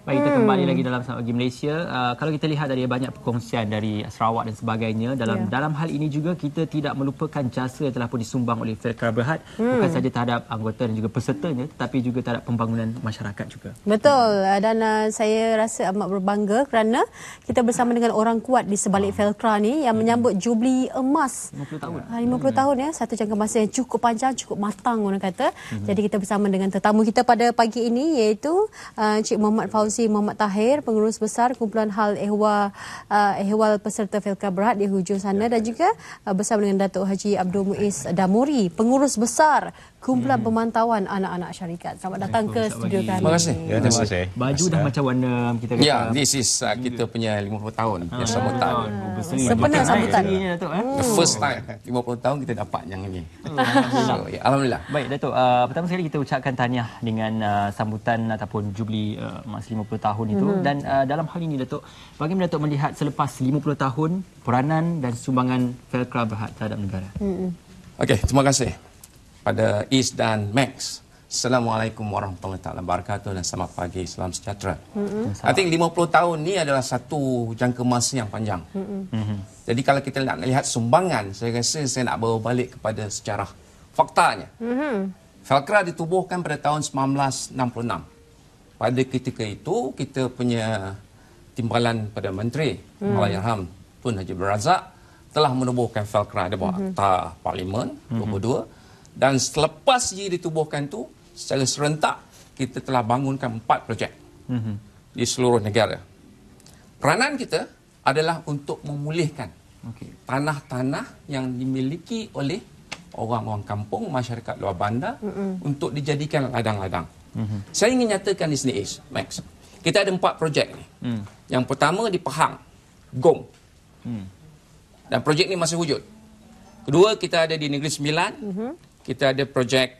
Baik, kita kembali lagi dalam Selamat Pagi Malaysia. Kalau kita lihat dari banyak perkongsian dari Sarawak dan sebagainya, dalam hal ini juga kita tidak melupakan jasa yang telah pun disumbang oleh Felkra Berhad, bukan sahaja terhadap anggota dan juga pesertanya, tetapi juga terhadap pembangunan masyarakat juga. Betul, dan saya rasa amat berbangga kerana kita bersama dengan orang kuat di sebalik Felkra ni yang menyambut Jubli Emas 50 tahun. 50 tahun ya, satu jangka masa yang cukup panjang, cukup matang orang kata. Jadi kita bersama dengan tetamu kita pada pagi ini iaitu Encik Muhammad Fauzi Muhammad Tahir, Pengurus Besar Kumpulan Hal Ehwal Peserta Felkra Berhad di hujung sana, dan juga bersama dengan Datuk Haji Abdul Muiz Damuri, Pengurus Besar Kumpulan Pemantauan Anak-anak Syarikat. Selamat datang ke studio kami. Terima kasih. Ya, terima kasih. Baju dah macam warna kita kata. Ya, this is kita punya 50 tahun sambutan. Sempena sambutan. The first time 50 tahun kita dapat yang ini. So, ya, alhamdulillah. Baik, Datuk. Pertama sekali kita ucapkan tahniah dengan sambutan ataupun Jubli Emas 50 tahun itu. Dan dalam hal ini, Datuk, bagaimana Datuk melihat selepas 50 tahun peranan dan sumbangan Felkra Berhad terhadap negara? Okey, terima kasih pada Is dan Max. Assalamualaikum warahmatullahi wabarakatuh dan selamat pagi, salam sejahtera. I think 50 tahun ni adalah satu jangka masa yang panjang. Jadi kalau kita nak lihat sumbangan, saya rasa saya nak bawa balik kepada sejarah faktanya. Felkra ditubuhkan pada tahun 1966. Pada ketika itu, kita punya timbalan pada Menteri Allahyarham Tun Haji Abdul Razak telah menubuhkan Felkra di bawah Akta Parlimen 22. Dan selepas ia ditubuhkan tu, secara serentak, kita telah bangunkan 4 projek di seluruh negara. Peranan kita adalah untuk memulihkan tanah-tanah yang dimiliki oleh orang-orang kampung, masyarakat luar bandar untuk dijadikan ladang-ladang. Saya ingin nyatakan di sini, Max. Kita ada 4 projek ni. Yang pertama di Pahang, Gong. Dan projek ni masih wujud. Kedua, kita ada di Negeri Sembilan. Kita ada projek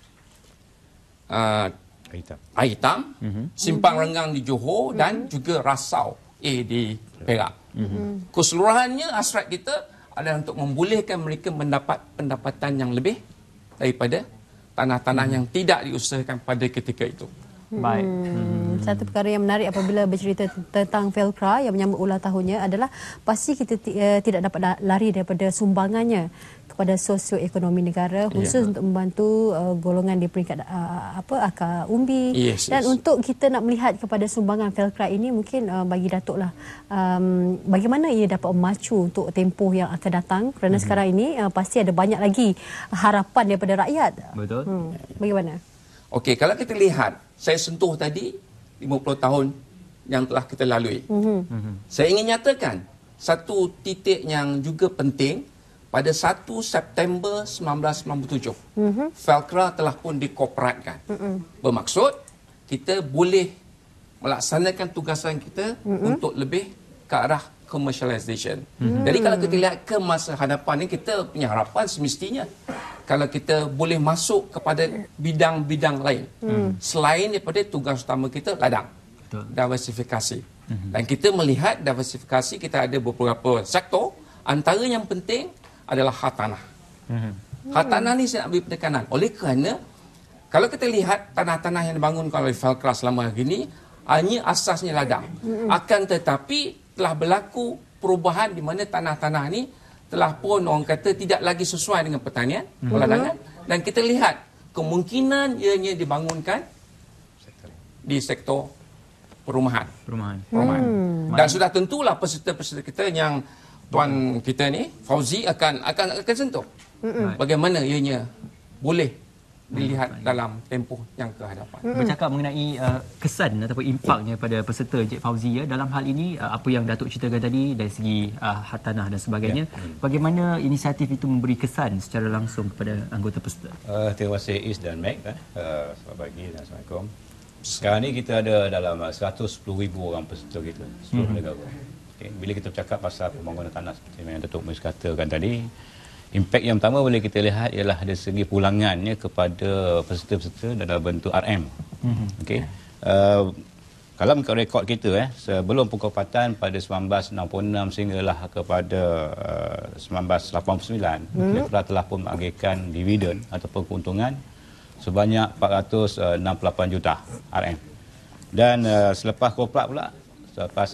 Air Hitam, Simpang Renggang di Johor dan juga Rasau A di Perak. Keseluruhannya hasrat kita adalah untuk membolehkan mereka mendapat pendapatan yang lebih daripada tanah-tanah yang tidak diusahakan pada ketika itu. Baik. Satu perkara yang menarik apabila bercerita tentang Felkra yang menyambut ulang tahunnya adalah pasti kita tidak dapat lari daripada sumbangannya kepada sosioekonomi negara, khusus untuk membantu golongan di peringkat akar umbi. Dan untuk kita nak melihat kepada sumbangan Felkra ini, mungkin bagi Datuk lah, bagaimana ia dapat memacu untuk tempoh yang akan datang, kerana sekarang ini pasti ada banyak lagi harapan daripada rakyat. Betul. Bagaimana? Okey, kalau kita lihat, saya sentuh tadi 50 tahun yang telah kita lalui. Saya ingin nyatakan satu titik yang juga penting. Pada 1 September 1997, Felkra telah pun dikoperatkan. Bermaksud, kita boleh melaksanakan tugasan kita untuk lebih ke arah commercialization. Jadi kalau kita lihat ke masa hadapan ni, kita punya harapan semestinya kalau kita boleh masuk kepada bidang-bidang lain selain daripada tugas utama kita ladang. Diversifikasi. Dan kita melihat diversifikasi, kita ada beberapa sektor. Antara yang penting adalah hak tanah. Hak tanah ni saya nak beri penekanan. Oleh kerana kalau kita lihat tanah-tanah yang dibangunkan oleh Felkra selama ini hanya asasnya ladang. Akan tetapi telah berlaku perubahan di mana tanah-tanah ni telah pun orang kata tidak lagi sesuai dengan pertanian, peladangan, dan kita lihat kemungkinan ianya dibangunkan di sektor perumahan. Dan sudah tentulah peserta-peserta kita yang tuan kita ni Fauzi akan sentuh bagaimana ianya boleh dilihat dalam tempoh yang ke hadapan. Bercakap mengenai kesan ataupun impaknya pada peserta Encik Fauzi, dalam hal ini apa yang Datuk ceritakan tadi dari segi hak tanah dan sebagainya, bagaimana inisiatif itu memberi kesan secara langsung kepada anggota peserta? Terima kasih Is dan Mac. Selamat pagi dan Assalamualaikum. Sekarang ni kita ada dalam 110,000 orang peserta kita seluruh negara. Bila kita bercakap pasal pembangunan tanah seperti yang Datuk Muiz katakan tadi, impak yang pertama boleh kita lihat ialah dari segi pulangannya kepada peserta-peserta dalam bentuk RM. Kalau mengikut rekod kita sebelum pengkopatan pada 1966 sehinggalah kepada 1989, kita telah pun mengagihkan dividen ataupun keuntungan sebanyak 468 juta RM. Dan selepas korporat pula, selepas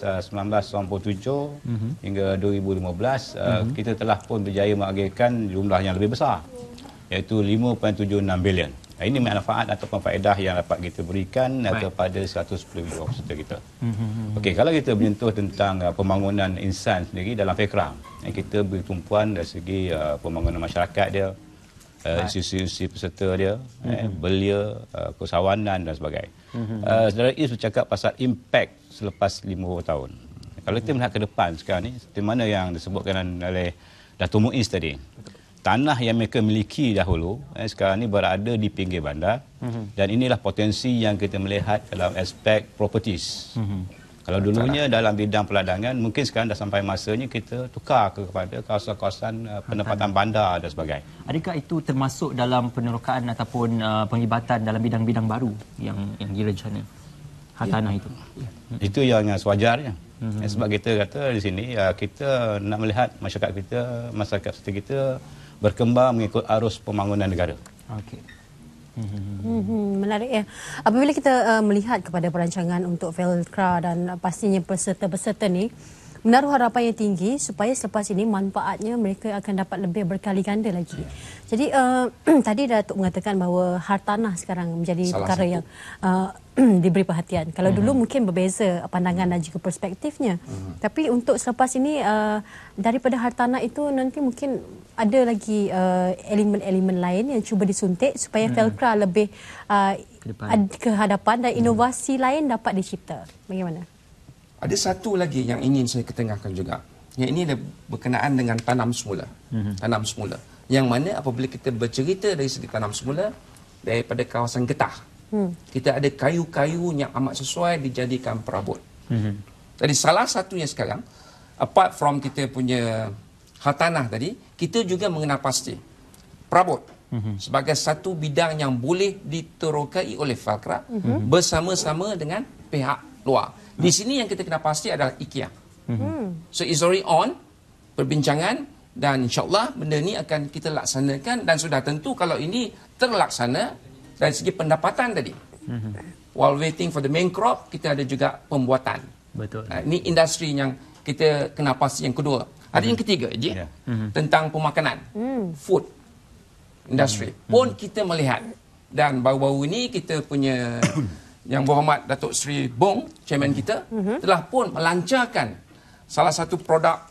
1997 hingga 2015, kita telah pun berjaya mengagihkan jumlah yang lebih besar, iaitu 5.76 bilion. Ini manfaat ataupun faedah yang dapat kita berikan kepada 110 ribu peserta kita. Okey, kalau kita menyentuh tentang pembangunan insan sendiri dalam FECRA, kita bertumpuan dari segi pembangunan masyarakat dia, institusi peserta dia, belia, kesawanan dan sebagainya. Saudara Is bercakap pasal impact selepas 50 tahun. Kalau kita melihat ke depan sekarang ni, seperti mana yang disebutkan oleh Dato' Muiz tadi, tanah yang mereka miliki dahulu sekarang ni berada di pinggir bandar, dan inilah potensi yang kita melihat dalam aspek properties. Kalau dulunya dalam bidang peladangan, mungkin sekarang dah sampai masanya kita tukar kepada kawasan-kawasan penempatan bandar dan sebagainya. Adakah itu termasuk dalam penerokaan ataupun penglibatan dalam bidang-bidang baru yang direncana hartanah itu? Itu yang sewajarnya. Sebab kita kata di sini kita nak melihat masyarakat kita berkembang mengikut arus pembangunan negara. Okey. Menarik ya. Apabila kita melihat kepada perancangan untuk FELCRA dan pastinya peserta-peserta ni menaruh harapan yang tinggi supaya selepas ini manfaatnya mereka akan dapat lebih berkali ganda lagi. Jadi tadi Datuk mengatakan bahawa hartanah sekarang menjadi perkara yang diberi perhatian. Kalau dulu mungkin berbeza pandangan dan juga perspektifnya. Tapi untuk selepas ini daripada hartanah itu nanti mungkin ada lagi elemen-elemen lain yang cuba disuntik supaya FELCRA lebih ke hadapan dan inovasi lain dapat dicipta. Bagaimana? Ada satu lagi yang ingin saya ketengahkan juga. Yang ini berkenaan dengan tanam semula. Tanam semula. Yang mana apabila kita bercerita dari segi tanam semula, daripada kawasan Getah, kita ada kayu-kayu yang amat sesuai dijadikan perabot. Jadi salah satunya sekarang, apart from kita punya hartanah tadi, kita juga mengenal pasti perabot sebagai satu bidang yang boleh diterokai oleh FELCRA bersama-sama dengan pihak luar. Di sini yang kita kena pasti adalah IKEA. So it's already on perbincangan, dan insyaAllah benda ni akan kita laksanakan, dan sudah tentu kalau ini terlaksana dari segi pendapatan tadi. While waiting for the main crop, kita ada juga pembuatan. Betul. Ini industri yang kita kena pasti. Yang kedua. Ada yang ketiga, tentang pemakanan. Food industry. Pun kita melihat. Dan baru-baru ini kita punya Yang Berhormat Datuk Seri Bong, chairman kita, telah pun melancarkan salah satu produk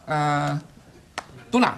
tuna.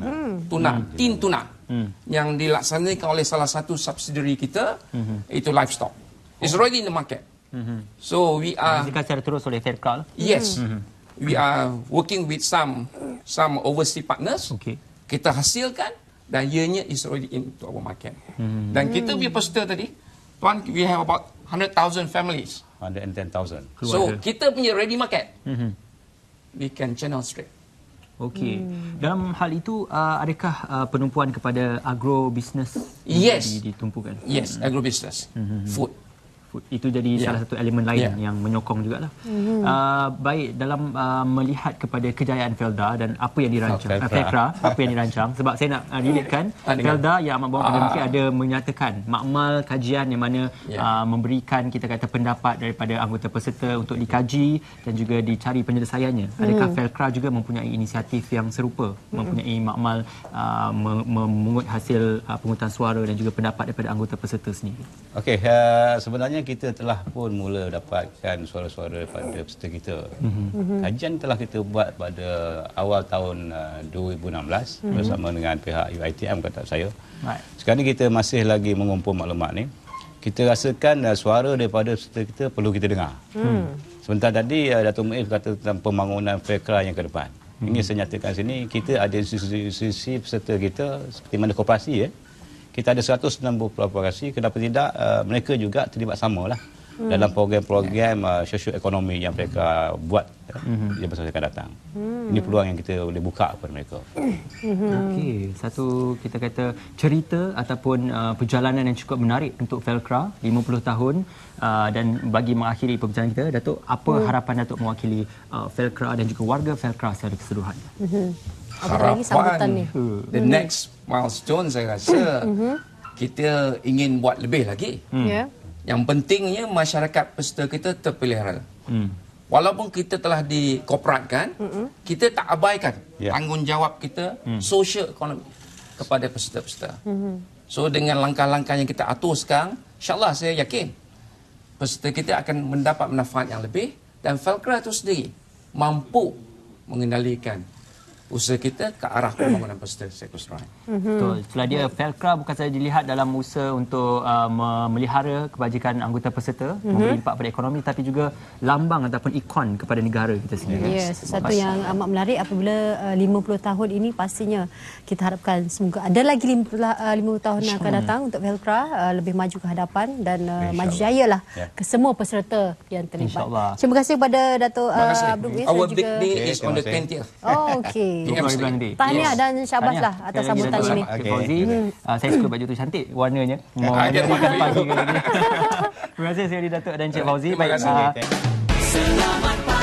Tin tuna. Yang dilaksanakan oleh salah satu subsidiary kita, itu livestock. It's already in the market. So we are... Diberikan secara terus oleh FELCRA? Yes. We are working with some overseas partners. Okay. Kita hasilkan, dan ianya is already into our market. Dan kita punya peserta tadi, Tuan, we have about 100,000 families. 110,000. So, kita punya ready market. We can channel straight. Okey. Dalam hal itu, adakah penumpuan kepada agrobusiness ditumpukan? Yes, agrobusiness. Food. Itu jadi salah satu elemen lain yang menyokong jugalah. Baik, dalam melihat kepada kejayaan Felda dan apa yang dirancang FECRA, apa yang dirancang, sebab saya nak relate-kan Felda yang Amat Berhormat Perdana Menteri ada menyatakan makmal kajian yang mana memberikan kita kata pendapat daripada anggota peserta untuk dikaji dan juga dicari penyelesaiannya. Adakah FECRA juga mempunyai inisiatif yang serupa, mempunyai makmal memungut hasil penghutang suara dan juga pendapat daripada anggota peserta sendiri? Okey, sebenarnya kita telah pun mula dapatkan suara-suara daripada peserta kita. Kajian telah kita buat pada awal tahun 2016 bersama dengan pihak UiTM, kata saya. Sekarang ni kita masih lagi mengumpul maklumat ni. Kita rasakan suara daripada peserta kita perlu kita dengar. Sebentar tadi Dato' Muiz kata tentang pembangunan FECRA yang ke depan. Ini saya nyatakan sini, kita ada institusi peserta kita seperti mana koperasi kita ada 160 korporasi, kenapa tidak mereka juga terlibat samalah dalam program-program sosioekonomi yang mereka buat di masa akan datang. Ini peluang yang kita boleh buka kepada mereka. Okey, satu kita kata cerita ataupun perjalanan yang cukup menarik untuk FELCRA 50 tahun, dan bagi mengakhiri perbincangan kita, Datuk, apa harapan Datuk mewakili FELCRA dan juga warga FELCRA secara keseluruhan? Harapan the next milestone saya rasa kita ingin buat lebih lagi. Yang pentingnya masyarakat peserta kita terpelihara. Walaupun kita telah dikoperatkan, kita tak abaikan tanggungjawab kita sosial ekonomi kepada peserta-peserta. So dengan langkah-langkah yang kita atur sekarang, insyaAllah saya yakin peserta kita akan mendapat manfaat yang lebih dan Felcra itu sendiri mampu mengendalikan usaha kita ke arah pembangunan peserta sekolah. Betul. Itulah dia, Felcra bukan sahaja dilihat dalam usaha untuk memelihara kebajikan anggota peserta, memberi impak pada ekonomi, tapi juga lambang ataupun ikon kepada negara kita sendiri. Ya, sesuatu yang amat menarik apabila 50 tahun ini pastinya kita harapkan semoga ada lagi 50 tahun yang akan datang untuk Felcra lebih maju ke hadapan dan maju jaya lah ke semua peserta yang terlibat. Terima kasih kepada Dato' Abdul Muiz. Our big day is on the 20th. Oh, okey. Tahniah dan syabas lah atas sambutan ini. Fauzi, saya suka baju tu cantik warnanya. Mau makan pagi ke lagi. Terima kasih Datuk dan Encik Fauzi. Terima kasih. Selamat